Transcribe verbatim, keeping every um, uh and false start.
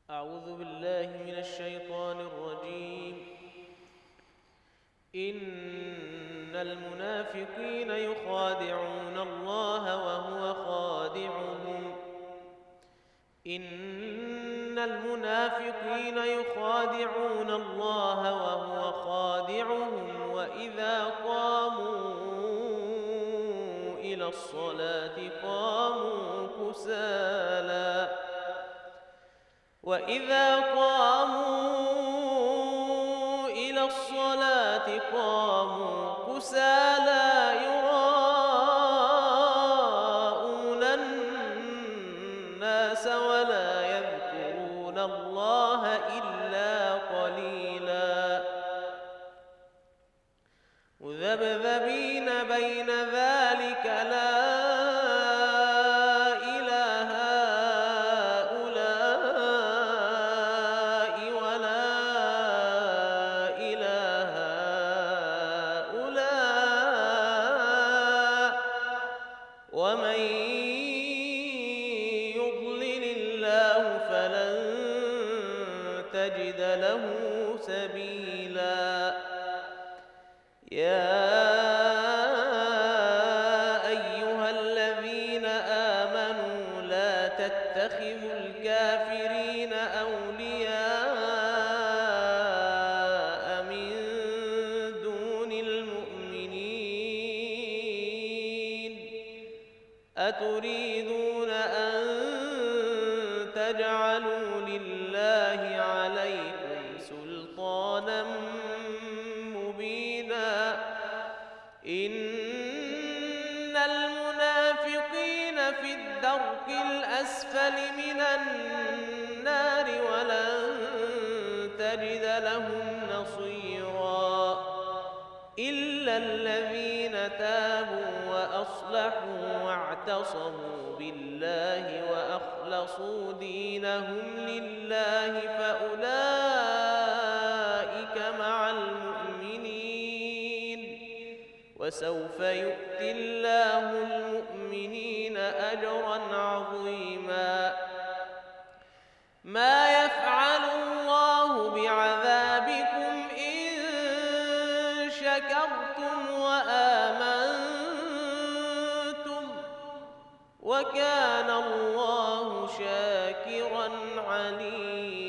أعوذ بالله من الشيطان الرجيم. إن المنافقين يخادعون الله وهو خادعهم إن المنافقين يخادعون الله وهو خادعهم وإذا قاموا إلى الصلاة قاموا كسالى وإذا قاموا إلى الصلاة قاموا كسالى يراءون الناس ولا يذكرون الله إلا قليلا مذبذبين بين ذلك لا ومن يضلل الله فلن تجد له سبيلا. يا أيها الذين آمنوا لا تتخذوا الكافرين أولياء من دون المؤمنين أتريدون أن تجعلوا لله عليكم سلطانا مبينا. إن المنافقين في الدرك الأسفل من النار ولن تجد لهم نصيرا إلا الذين تابوا وأصلحوا واعتصموا بالله وأخلصوا دينهم لله فأولئك مع المؤمنين وسوف يؤتي الله المؤمنين أجرا عظيما. ما يفعل الله بعذابكم إن شكرتم وآمنتم وكان الله شاكرا عليما.